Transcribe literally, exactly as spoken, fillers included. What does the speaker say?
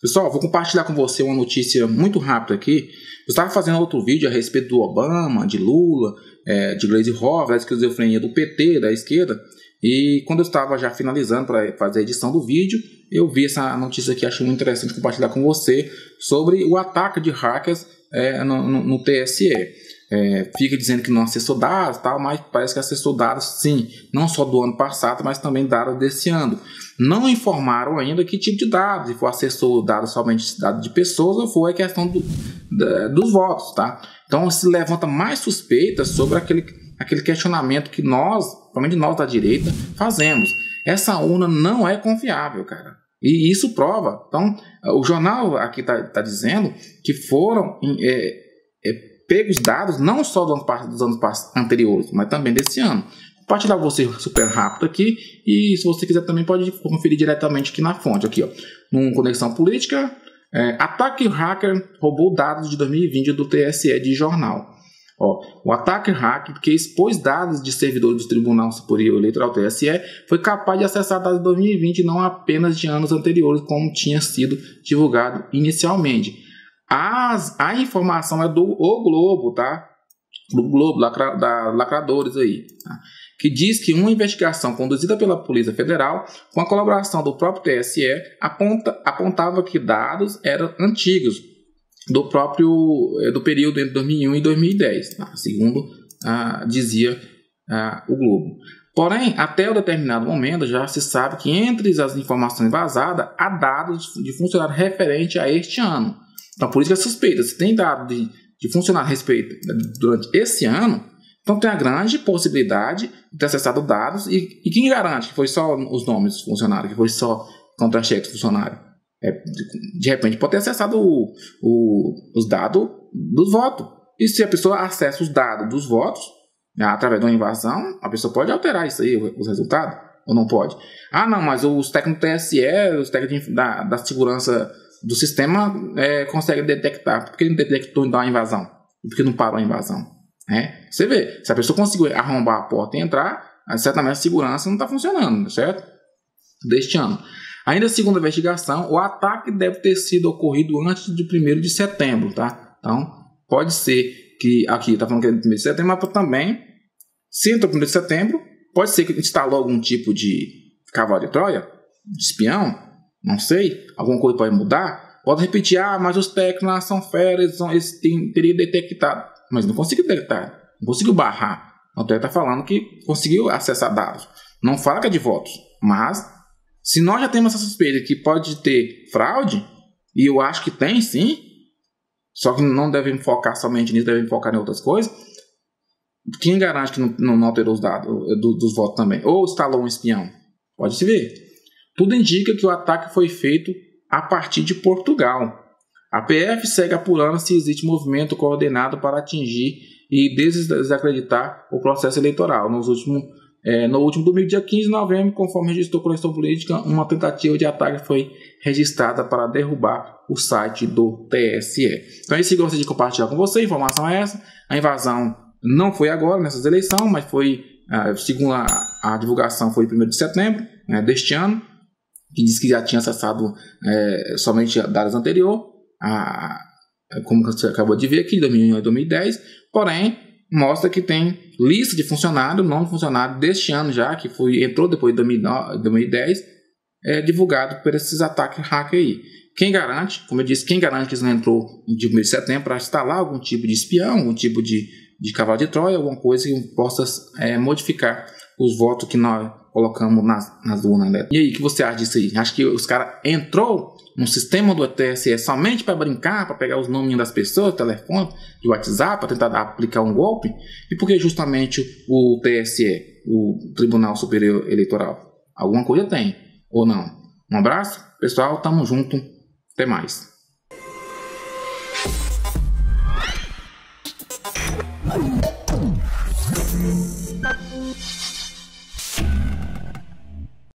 Pessoal, vou compartilhar com você uma notícia muito rápida aqui. Eu estava fazendo outro vídeo a respeito do Obama, de Lula, é, de Gleisi Hoffmann, da esquizofrenia do P T, da esquerda. E quando eu estava já finalizando para fazer a edição do vídeo, eu vi essa notícia aqui, achei muito interessante compartilhar com você sobre o ataque de hackers é, no, no, no T S E. É, fica dizendo que não acessou dados, tal, mas parece que acessou dados sim, não só do ano passado, mas também dados desse ano. Não informaram ainda que tipo de dados, se for acessou dados somente dados de pessoas ou foi a questão do, da, dos votos, tá? Então se levanta mais suspeitas sobre aquele, aquele questionamento que nós, principalmente nós da direita, fazemos. Essa urna não é confiável, cara. E isso prova. Então, o jornal aqui está tá dizendo que foram é, é, pegos dados não só dos anos, dos anos anteriores, mas também desse ano. Vou compartilhar com você super rápido aqui. E se você quiser também pode conferir diretamente aqui na fonte. Aqui, ó, no Conexão Política. É, ataque hacker roubou dados de dois mil e vinte do T S E de jornal. Ó, o ataque hacker que expôs dados de servidores do Tribunal Superior Eleitoral T S E foi capaz de acessar dados de dois mil e vinte e não apenas de anos anteriores, como tinha sido divulgado inicialmente. As, a informação é do O Globo, tá? Do Globo, lacra, da Lacradores aí, tá? Que diz que uma investigação conduzida pela Polícia Federal, com a colaboração do próprio T S E, aponta, apontava que dados eram antigos, do próprio do período entre dois mil e um e dois mil e dez, tá? Segundo ah, dizia ah, o Globo. Porém, até um determinado momento já se sabe que entre as informações vazadas há dados de funcionário referente a este ano. Então, por isso que é suspeita. Se tem dado de, de funcionário a respeito durante esse ano, então tem a grande possibilidade de ter acessado dados. E, e quem garante que foi só os nomes dos funcionários, que foi só contra-cheque do funcionário? É, de, de repente pode ter acessado o, o, os dados dos votos. E se a pessoa acessa os dados dos votos, né, através de uma invasão, a pessoa pode alterar isso aí, os resultados, ou não pode? Ah, não, mas os técnicos do T S E, os técnicos da, da segurança do sistema é, conseguem detectar. Por que não detectou então a invasão? Por que não parou a invasão? É, você vê, se a pessoa conseguiu arrombar a porta e entrar, certamente a segurança não está funcionando, certo? Deste ano. Ainda segundo a investigação, o ataque deve ter sido ocorrido antes de primeiro de setembro, tá? Então, pode ser que, aqui está falando que é de primeiro de setembro, mas também, se entrou primeiro de setembro, pode ser que instalou algum tipo de cavalo de Troia, de espião, não sei, alguma coisa pode mudar. Pode repetir, ah, mas os técnicos lá são férias, eles teriam detectado. Mas não conseguiu detectar, não conseguiu barrar. O T S E está falando que conseguiu acessar dados. Não fala que é de votos, mas se nós já temos essa suspeita que pode ter fraude, e eu acho que tem sim, só que não devem focar somente nisso, devem focar em outras coisas, quem garante que não, não alterou os dados do, dos votos também? Ou instalou um espião? Pode se ver. Tudo indica que o ataque foi feito a partir de Portugal. A P F segue apurando se existe movimento coordenado para atingir e desacreditar o processo eleitoral. Nos últimos, é, no último domingo, dia quinze de novembro, conforme registrou a Conexão Política, uma tentativa de ataque foi registrada para derrubar o site do T S E. Então, esse gosto de compartilhar com você, a informação é essa. A invasão não foi agora, nessas eleições, mas foi, segundo a, a divulgação, foi primeiro de setembro, né, deste ano, que diz que já tinha acessado é, somente dados anteriores. A, como você acabou de ver aqui, dois mil e um e dois mil e dez, porém, mostra que tem lista de funcionários, nome de funcionário deste ano já, que foi, entrou depois de dois mil e dez, é, divulgado por esses ataques hacker aí. Quem garante, como eu disse, quem garante que isso não entrou em primeiro de setembro para instalar algum tipo de espião, algum tipo de, de cavalo de Troia, alguma coisa que possa é, modificar os votos que nós colocamos nas, nas urnas, né? E aí, o que você acha disso aí? Acho que os caras entrou no sistema do T S E somente para brincar, para pegar os nomes das pessoas, telefone, de WhatsApp, para tentar aplicar um golpe? E por que justamente o T S E, o Tribunal Superior Eleitoral? Alguma coisa tem, ou não? Um abraço, pessoal, tamo junto, até mais.